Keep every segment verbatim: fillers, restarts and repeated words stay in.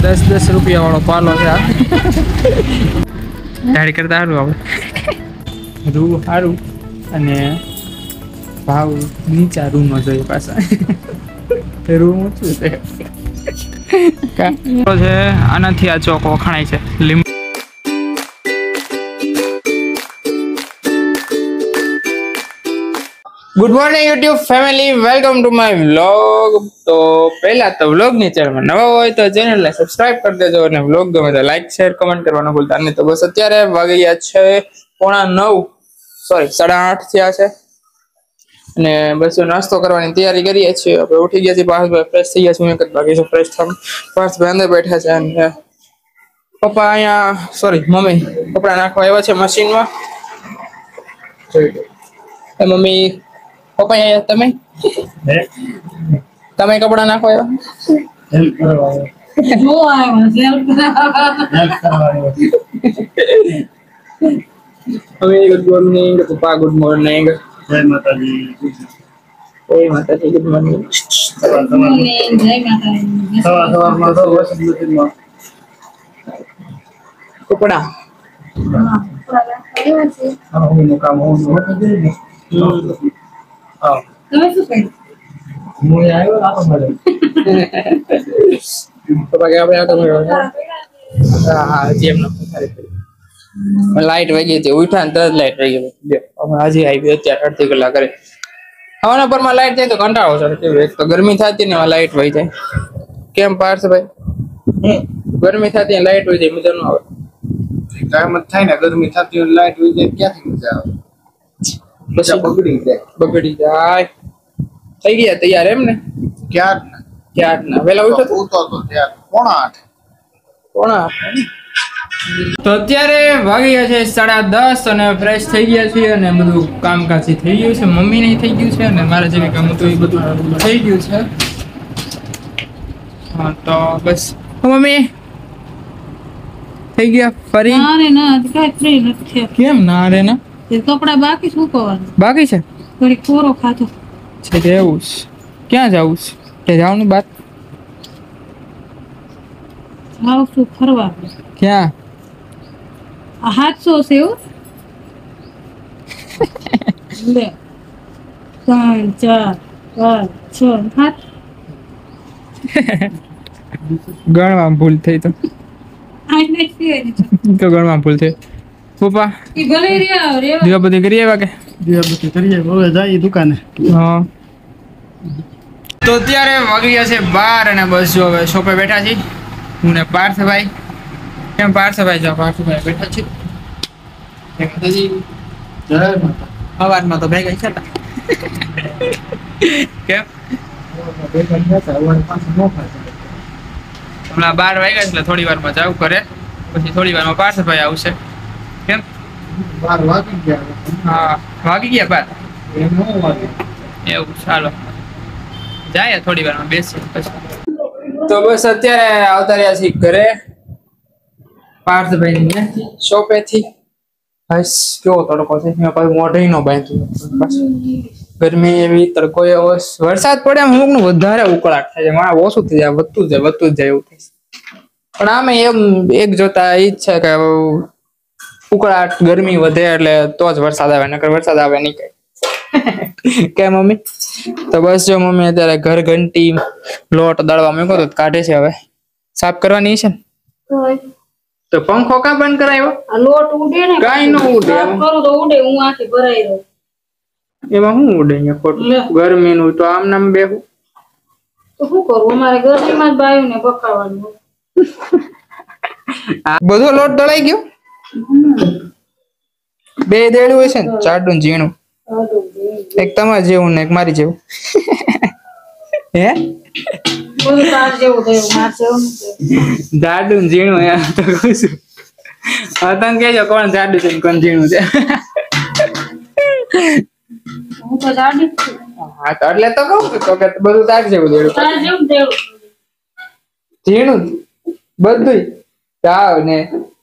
दस दस रुपया वालों पालो છે આ તારી કરતા સારું આવે રૂ સારું અને ભાવ નીચા રૂમમાં જોઈએ પાછા રૂમ ઊંચું છે કા છે આનાથી આ ચોક વખણાય છે લીંબુ good morning YouTube family welcome to my vlog. तो पहला तो व्लॉग ની ચેનલમાં નવા હોય તો ચેનલને સબસ્ક્રાઇબ કરી દેજો અને વ્લોગ ગમે તો લાઈક શેર કમેન્ટ કરવાનું ભૂલતા નહીં। તો બસ અત્યારે વાગી ગયા છે પોણા નવ સોરી સાડા આઠ થયા છે અને બસ નાસ્તો કરવાની તૈયારી કરીએ છીએ। આપણે ઉઠી ગયા છીએ, પાર્થભાઈ ફ્રેશ થઈ ગયા છે, હું એક જ બાકી છું ફ્રેશ થવા। પાર્થભાઈ અંદર બેઠા છે અને પપ્પા અહીંયા સોરી મમ્મી કપડા નાખવા આવ્યા છે મશીનમાં। એ મમ્મી પપ્પા આયા તમે હે તમે કપડા નાખો આવ્યા હેલ્પ કરવા આવ્યા જો આવ્યા હેલ્પ કરવા હેલ્પ કરવા આવ્યા। હવે ગુડ મોર્નિંગ પપ્પા, ગુડ મોર્નિંગ, જય માતાજી, જય માતાજી, ગુડ મોર્નિંગ, સવાર મોર્નિંગ, જય માતાજી, સવાર સવારમાં તો વસત મશીનમાં કપડા હા કપડા આવ્યા છે હા હું કામ હું હોતું દે ને હા તમે શું કહ્યું હું આવ્યો ના તો મળે તો બાકી આપણે આ તો મળ્યો હા હા જેમ ન લાઈટ વહી ગઈ હતી ઉઠા ને તરત લાઈટ વહી ગઈ બે હમણાં હજી આવી અત્યારે અડધી કલાક કરે હવાના પરમાં લાઈટ જાય તો કંટાળો ચડે એક તો ગરમી થતી ને લાઈટ વહી જાય કેમ પાર્થ ભાઈ ગરમી થતી લાઈટ વહી જાય મજા ન આવે કામ જ થાય ને ગરમી થતી હોય લાઈટ વહી જાય ક્યાંથી મજા આવે પછી બગડી જાય બગડી જાય થઈ ગયા તૈયાર એમ ને ક્યાર ના ક્યાર ના વેલા ઉઠો તો ઉતો તો ત્યાર પોણા આઠ પોણા આઠ તો અત્યારે વાગી ગયા છે સાડા દસ અને ફ્રેશ થઈ ગયા છીએ અને બધું કામકાજ થઈ ગયું છે, મમ્મી ને થઈ ગયું છે અને મારે જે કામ હતું એ બધું થઈ ગયું છે। હા તો બસ મમ્મી થઈ ગયા ફરી ના રે ના કઈ ફ્રી નથી કેમ ના રે ના એ કપડા બાકી સુકવવાનું બાકી છે થોડી કોરો ખાતો છે એવું ક્યાં જાવું છે કે જાવનું બાત જાવ છું ફરવા ક્યાં આ હાથસો છે એવું લે ત્રણ ચાર પાંચ છ સાત ગણવામાં ભૂલ થઈ તો તો ગણવામાં ભૂલ થઈ પપ્પા ઈ ભલે રહ્યા રે દીવાબત્તી કરી આવ્યા કે દીવાબત્તી કરીએ હવે જાય દુકાને હા તો અત્યારે વાગી ગયા છે બાર અને બસ જો હવે શોપે બેઠા છીએ હું ને પાર્થભાઈ કેમ પાર્થભાઈ જો પાર્થભાઈ બેઠા છે જય માતાજી જય માતા અવાજમાં તો ભેગા છે કેમ ભેગા હતા અવાજ પાછો નો ખાતો હમણાં બાર વાગ્યા એટલે થોડી વારમાં જાવ કરે પછી થોડી વારમાં પાર્થભાઈ આવશે કેમ બાર વાગી ગયા હા વાગી ગયા બાર એવું ચાલો જાય થોડી વારમાં બેસી પછી તો બસ અત્યારે આવતા રહ્યા છીએ ઘરે પાર્થભાઈ ને શોપે થી બસ કેવો તડકો છે મેં પાછું મોઢે નો બાંધ્યું ગરમી એવી તડકો એવો વરસાદ પડે એમ અમુક નું વધારે ઉકળાટ થાય છે મારે ઓછું થઈ જાય વધતું જાય વધતું જ જાય એવું થાય પણ આમે એમ એક જોતા એ જ છે કે ઉકળાટ ગરમી વધે એટલે તો જ વરસાદ આવે નકર વરસાદ આવે નહીં કઈ કે મમ્મી તો બસ જો મમ્મી અત્યારે ઘર ઘંટી લોટ દળવા મૂકો તો કાઢે છે હવે સાફ કરવાની છે ને તો પંખો કા બંધ કરાવ્યો આ લોટ ઉડે ને કાઈ ન ઉડે સાફ કરું તો ઉડે હું આખી ભરાઈ રહ્યો એમાં શું ઉડે અહીંયા ખોટું ગરમી નું તો આમ નામ બેહું તો શું કરું અમારે ગરમીમાં જ બાયું ને પકાવવાનું બધો લોટ દળાઈ ગયો બે દેડું હોય છે ને ચાડું ઝીણું એક તમારે જેવું ને એક મારી જેવું હે બધું તાર જેવું થયું માર જેવું જાડું ઝીણું યાર તો કહું છું હા તને કહેજો કોણ જાડું છે કોણ ઝીણું છે હું તો જાડી હા તો એટલે તો કહું તો કે બધું તાર જેવું દેડું તાર જેવું દેડું ઝીણું બધું તાવ ને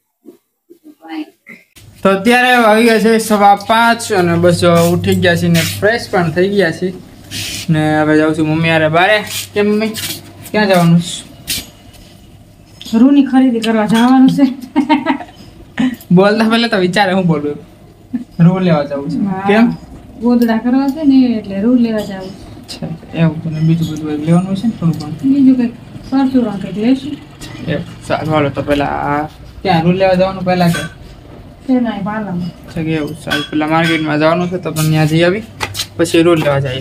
તો અત્યારે આવી ગયા છે સવા પાંચ અને બસ ઉઠી ગયા છીએ ને ફ્રેશ પણ થઈ ગયા છીએ ને હવે જાઉં છું મમ્મી હારે બારે કેમ મમ્મી ક્યાં જવાનું રૂની ખરીદી કરવા જવાનું છે. બોલતા પહેલા તો વિચારે હું બોલું. રૂ લેવા જવું છે. કેમ? ગોદડા કરવા છે ને એટલે રૂ લેવા જવું છે. એવું તો બીજું બધું લેવાનું છે ને થોડું ઘણું. બીજું કંઈક પરચુરણ કંઈક લેશું. એ સારું હાલો તો પેલા ક્યાં રૂ લેવા જવાનું પહેલા કે છે ના પાલામાં છે કે એવું સારું પેલા માર્કેટમાં જવાનું છે તો પણ ત્યાં જઈ આવી પછી રૂ લેવા જઈએ.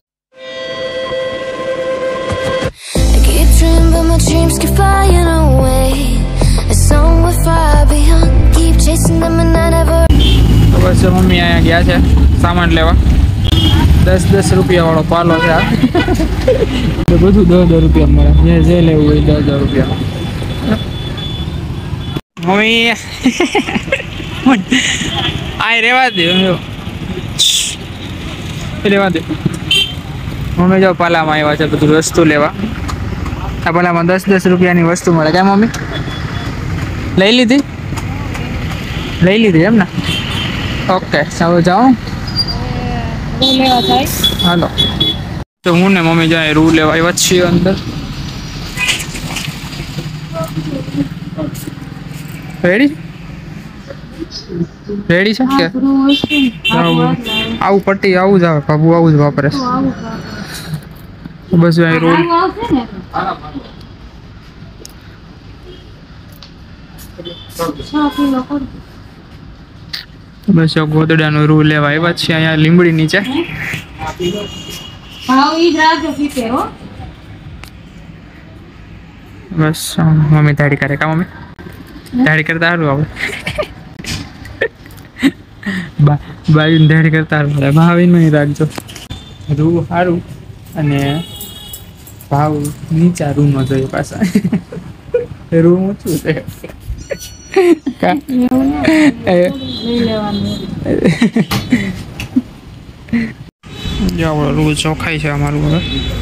But my dreams keep flying away. It's somewhere far beyond. Keep chasing them and I never. તો બસ મમ્મી અહીંયા ગયા છે સામાન લેવા. દસ દસ રૂપિયા વાળો પાલો છે આ. તો બધું દસ દસ રૂપિયા મળે જે જે લેવું હોય દસ દસ રૂપિયા. મમ્મી આ રેવા દે રેવા દે મમ્મી જો પાલામાં આવ્યા છે બધું વસ્તુ લેવા. આ પેલામાં દસ દસ રૂપિયાની વસ્તુ મળે ક્યાં મમ્મી લઈ લીધી લઈ લીધી એમ ને ઓકે હવે જાઉં લેવા જાય. હાલો તો હું ને મમ્મી જાય રૂ લેવા આવ્યા છીએ અંદર. રેડી રેડી છે કે આવું પટ્ટી આવું જ આવે બાબુ આવું જ વાપરે છે બસ અહીં રૂ બસ ગોદડાનો રૂ લેવા આવ્યા છે અહીંયા લીંબડી નીચે. બસ મમ્મી દાઢી કરે કા મમ્મી દાઢી કરતા સારું આવે બાયું દાઢી કરતા સારું ભાવીને રાખજો રૂ સારું અને ભાવ નીચા રૂમ જોઈએ પાછા રૂમ ઓછું છે. રૂ ચોખાઈ છે અમારું હવે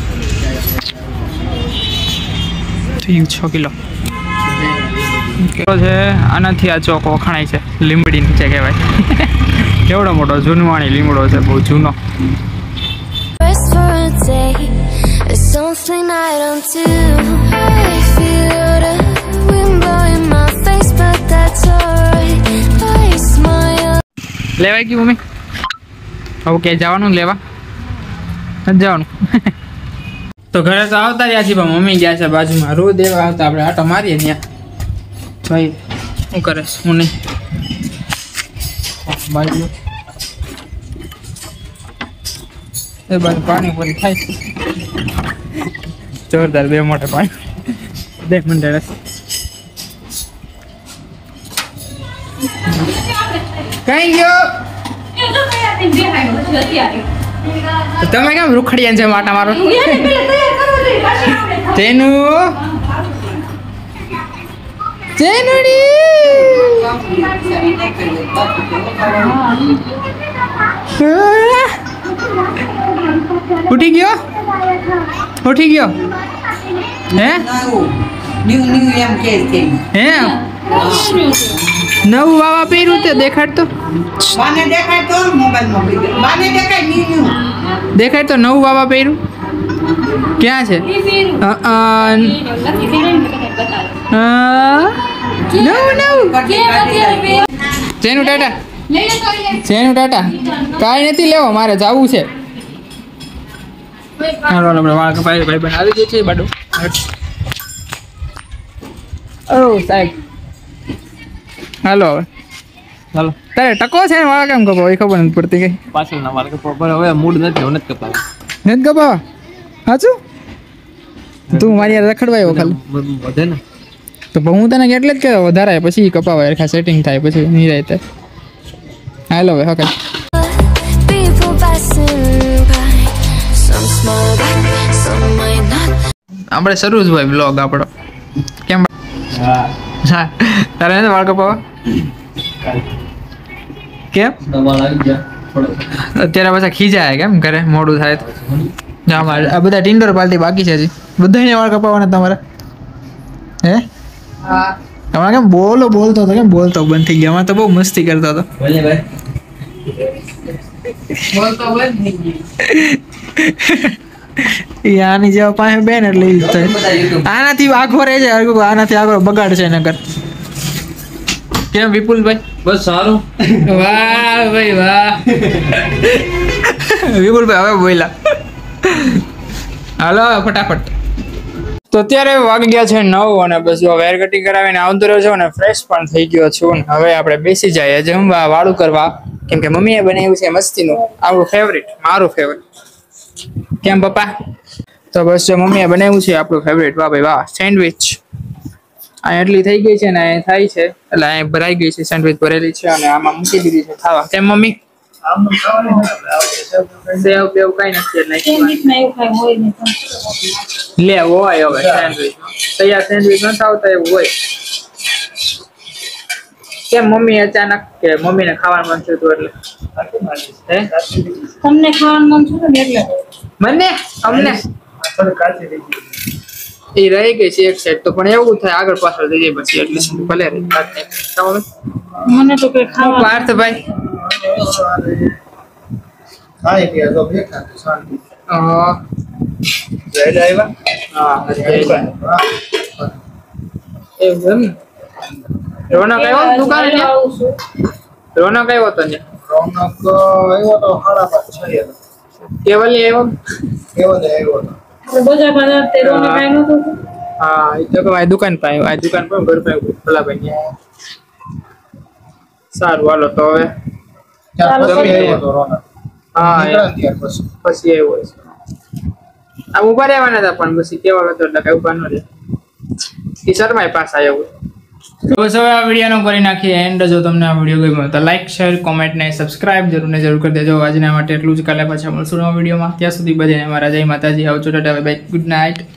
થયું છ કિલો છે. આનાથી આ ચોક વખણાય છે લીંબડી નીચે કહેવાય. કેવડો મોટો જૂનવાણી લીમડો છે બહુ જૂનો. Rest for a day. It's something I don't do. I feel the wind blowing my face, but that's alright. I smile. લેવાય ગયું મમ્મી હવે ક્યાંય જવાનું લેવા નથી જવાનું. તો ઘરે તો આવતા રહ્યા છીએ પણ મમ્મી ગયા છે બાજુમાં રૂ દેવા આવતા આપણે આટો મારીએ ત્યાં ભાઈ શું કરે હું નહીં બાજુ એ બાજુ પાણી પૂરી થાય છે જોરદાર બે મોટા પાણી બે મંડળ કઈ ગયો તમે કેમ રૂખડિયા છે માટા મારો તેનું તેનુડી ઉઠી ગયો ઉઠી ગયો હે ન્યુ ન્યુ એમ કે છે હે નવું વાવા પહેર્યું તે દેખાડ તો બાને દેખાય તો મોબાઈલ માં પડી ગયો બાને દેખાય ન્યુ ન્યુ દેખાડ તો નવું વાવા પહેર્યું ક્યાં છે અ અ નવું નવું જેનું ટાટા જેનું ટાટા કાંઈ નથી લેવો મારે જવું છે. હાલો આપણે વાળ કપાઈ ભાઈ બન આવી ગયો છે બાડો. ઓ સાહેબ હાલો હવે હાલો તારે ટકો છે ને વાળ કેમ કપાવ એ ખબર નથી પડતી કઈ પાછળના વાળ કપાવ હવે મૂડ નથી હવે નથી કપાવ નથી કપાવ સાચું તું મારી યાર રખડવા આવ્યો ખાલી વધે ને તો હું તને એટલે જ કે વધારાય પછી કપાવાય ખા સેટિંગ થાય પછી નહીં રહે હાલો હવે હકે People passing by. Some smile, some might not. આપણે શરૂ જ હોય બ્લોગ આપણો કેમ હા હા તારે નથી વાળ કપાવા કેમ દબાણ આવી ગયા થોડો અત્યારે પાછા ખીજાય કેમ ઘરે મોડું થાય તો જા મારે આ બધા ટિન્ડર પાલતી બાકી છે હજી બધાને વાળ કપાવવાના તમારે હે હા તમારે કેમ બોલો બોલતો હતો કેમ બોલતો બંધ થઈ ગયા તો બહુ મસ્તી કરતો હતો બોલે ભાઈ બોલ તો બંધ થઈ ગઈ એ આની જેવા પાસે બેન એટલે ઈ જ થાય. આનાથી આખો રહે છે હરખું, આનાથી આગળ બગાડ છે નગર. કેમ વિપુલભાઈ? બસ સારું. વાહ ભાઈ વાહ. વિપુલભાઈ હવે બોલ્યા. હાલો ફટાફટ. તો અત્યારે વાગી ગયા છે નવ અને બસ હેર કટિંગ કરાવીને આવતો રહ્યો છું અને ફ્રેશ પણ થઈ ગયો છું. હવે આપણે બેસી જઈએ જમવા વાળું કરવા, કેમ કે મમ્મીએ બનાવ્યું છે મસ્તીનું આપણું ફેવરિટ, મારું ફેવરિટ. કેમ પપ્પા? તો બસ જો મમ્મીએ બનાવ્યું છે આપણું ફેવરિટ. વાહ ભાઈ વાહ, સેન્ડવિચ. આ એટલી થઈ ગઈ છે ને એ થાય છે એટલે આ ભરાઈ ગઈ છે, સેન્ડવિચ ભરેલી છે અને આમાં મૂકી દીધી છે ખાવા. કેમ મમ્મી? સેવ બેવ કઈ નથી સેન્ડવિચમાં એવું કાંઈ હોય નહીં પણ. લે હોય હવે સેન્ડવિચ તૈયાર સેન્ડવિચ નથી આવતા એવું હોય. કેમ મમ્મી અચાનક કે મમ્મીને ખાવાનું મન થયું એટલે? હે તમને ખાવાનું મન થયું ને એટલે. મને અમને એ રહી ગઈ છે એક સાઈડ તો, પણ એવું થાય આગળ પાછળ થઈ જાય પછી એટલે ભલે રહી. મને તો કઈ ખાવા પાર્થભાઈ ખાઈ ગયા તો બેઠા છે શાંતિ. હા જય આવ્યા. હા એવું એમ. રોનક આવ્યો દુકાને? આવું છું. રોનક આવ્યો તો ને? રોનક આવ્યો તો સાડા પાંચ છ વાગે. કેવલી આવ્યો? કેવો દે આવ્યો તો. આપણે બજાર બજાર તે રોને કાંઈ નહોતું થતું. હા એ તો આ દુકાન પર આવ્યો, આ દુકાન પર ઘર પર ભલાભાઈ. સારું હાલો તો હવે. ચાર ચાલો, પછી આવ્યો તો રોનક. હા નીકળ્યા ત્યાર પછી. પછી આવ્યો છે. આ ઉભા રહેવાના હતા પણ પછી કેવા હતો એટલે કઈ ઉભા ન રહે. એ શર્માય પાછા આવ્યો. તો બસ હવે આ વિડીયોનો કરી નાખીએ એન્ડ. જો તમને આ વિડીયો ગમ્યો તો લાઈક શેર કોમેન્ટ ને સબસ્ક્રાઇબ જરૂર ને જરૂર કરી દેજો. આજના માટે એટલું જ. કાલે પાછા મળશું નવા વિડીયોમાં. ત્યાં સુધી બધાને મારા જય માતાજી. આવજો tata bye bye, good night.